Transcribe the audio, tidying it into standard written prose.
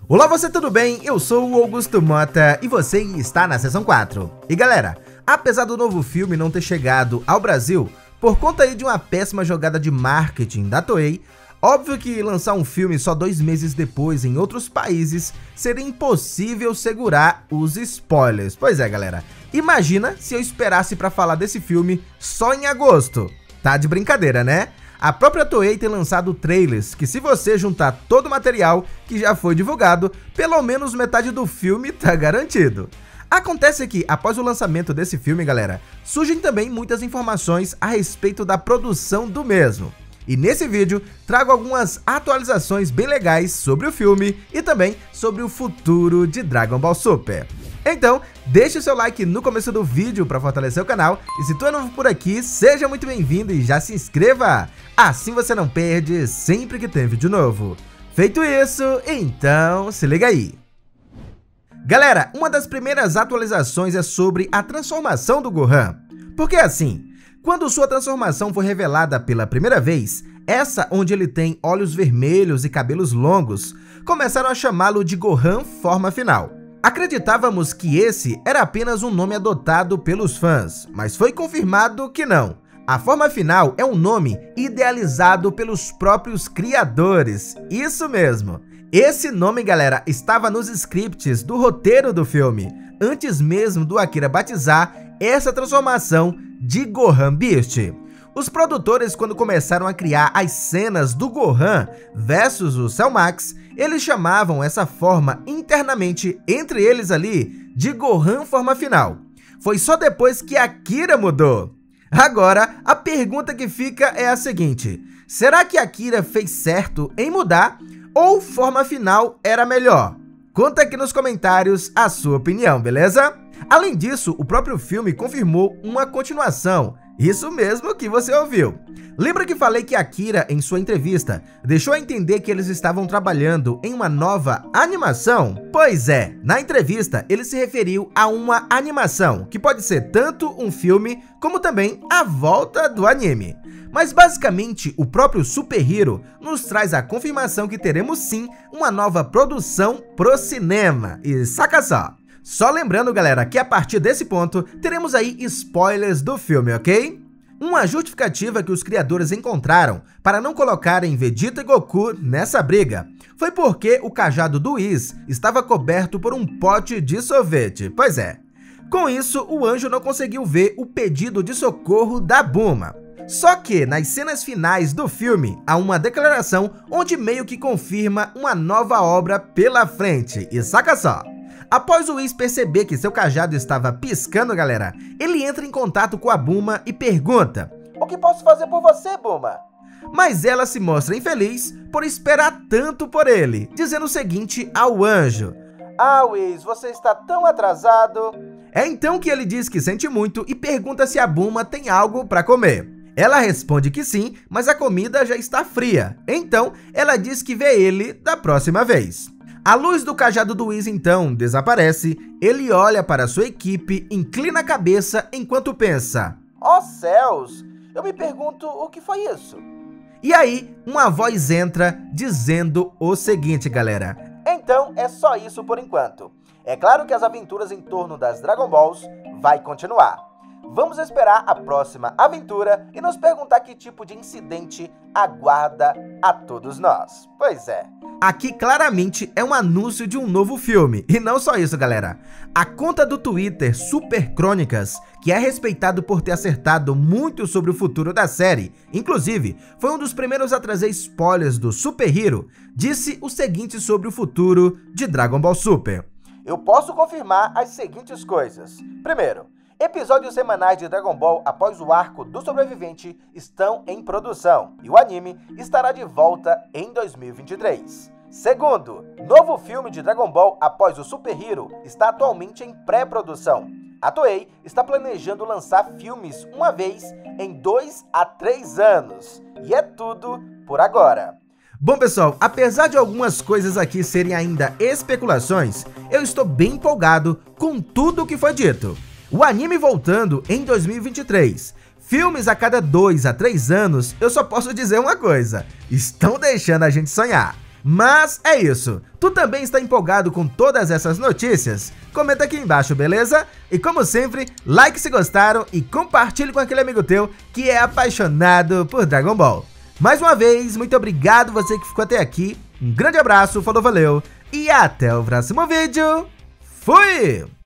Olá, você, tudo bem? Eu sou o Augusto Mota e você está na Seção 4. E galera, apesar do novo filme não ter chegado ao Brasil, por conta aí de uma péssima jogada de marketing da Toei, óbvio que lançar um filme só 2 meses depois em outros países seria impossível segurar os spoilers. Pois é, galera, imagina se eu esperasse pra falar desse filme só em agosto. Tá de brincadeira, né? A própria Toei tem lançado trailers que, se você juntar todo o material que já foi divulgado, pelo menos metade do filme tá garantido. Acontece que, após o lançamento desse filme, galera, surgem também muitas informações a respeito da produção do mesmo. E nesse vídeo, trago algumas atualizações bem legais sobre o filme e também sobre o futuro de Dragon Ball Super. Então, deixe o seu like no começo do vídeo para fortalecer o canal, e se tu é novo por aqui, seja muito bem-vindo e já se inscreva! Assim você não perde sempre que tem vídeo novo. Feito isso, então se liga aí! Galera, uma das primeiras atualizações é sobre a transformação do Gohan. Porque assim, quando sua transformação foi revelada pela primeira vez, essa onde ele tem olhos vermelhos e cabelos longos, começaram a chamá-lo de Gohan Forma Final. Acreditávamos que esse era apenas um nome adotado pelos fãs, mas foi confirmado que não. A Forma Final é um nome idealizado pelos próprios criadores, isso mesmo. Esse nome, galera, estava nos scripts do roteiro do filme, antes mesmo do Akira batizar essa transformação de Gohan Beast. Os produtores, quando começaram a criar as cenas do Gohan versus o Cell Max, eles chamavam essa forma internamente entre eles ali de Gohan Forma Final. Foi só depois que Akira mudou. Agora, a pergunta que fica é a seguinte: será que Akira fez certo em mudar ou Forma Final era melhor? Conta aqui nos comentários a sua opinião, beleza? Além disso, o próprio filme confirmou uma continuação. Isso mesmo que você ouviu. Lembra que falei que Akira, em sua entrevista, deixou a entender que eles estavam trabalhando em uma nova animação? Pois é, na entrevista ele se referiu a uma animação, que pode ser tanto um filme, como também a volta do anime. Mas basicamente, o próprio Super Hero nos traz a confirmação que teremos sim uma nova produção pro cinema. E saca só! Só lembrando, galera, que a partir desse ponto, teremos aí spoilers do filme, ok? Uma justificativa que os criadores encontraram para não colocarem Vegeta e Goku nessa briga foi porque o cajado do Whis estava coberto por um pote de sorvete. Pois é. Com isso, o anjo não conseguiu ver o pedido de socorro da Bulma. Só que, nas cenas finais do filme, há uma declaração onde meio que confirma uma nova obra pela frente. E saca só! Após o Whis perceber que seu cajado estava piscando, galera, ele entra em contato com a Bulma e pergunta: "O que posso fazer por você, Bulma?" Mas ela se mostra infeliz por esperar tanto por ele, dizendo o seguinte ao anjo: "Ah, Whis, você está tão atrasado." É então que ele diz que sente muito e pergunta se a Bulma tem algo para comer. Ela responde que sim, mas a comida já está fria. Então, ela diz que vê ele da próxima vez. A luz do cajado do Whis então desaparece, ele olha para sua equipe, inclina a cabeça enquanto pensa: "Ó céus, eu me pergunto o que foi isso?" E aí, uma voz entra dizendo o seguinte, galera: "Então é só isso por enquanto. É claro que as aventuras em torno das Dragon Balls vai continuar. Vamos esperar a próxima aventura e nos perguntar que tipo de incidente aguarda a todos nós." Pois é. Aqui claramente é um anúncio de um novo filme. E não só isso, galera. A conta do Twitter Super Crônicas, que é respeitado por ter acertado muito sobre o futuro da série, inclusive foi um dos primeiros a trazer spoilers do Super Hero, disse o seguinte sobre o futuro de Dragon Ball Super: "Eu posso confirmar as seguintes coisas. Primeiro, episódios semanais de Dragon Ball após o arco do sobrevivente estão em produção e o anime estará de volta em 2023. Segundo, novo filme de Dragon Ball após o Super Hero está atualmente em pré-produção. A Toei está planejando lançar filmes uma vez em 2 a 3 anos. E é tudo por agora." Bom, pessoal, apesar de algumas coisas aqui serem ainda especulações, eu estou bem empolgado com tudo o que foi dito. O anime voltando em 2023, filmes a cada 2 a 3 anos, eu só posso dizer uma coisa: estão deixando a gente sonhar. Mas é isso, tu também está empolgado com todas essas notícias? Comenta aqui embaixo, beleza? E como sempre, like se gostaram e compartilhe com aquele amigo teu que é apaixonado por Dragon Ball. Mais uma vez, muito obrigado você que ficou até aqui, um grande abraço, falou, valeu e até o próximo vídeo, fui!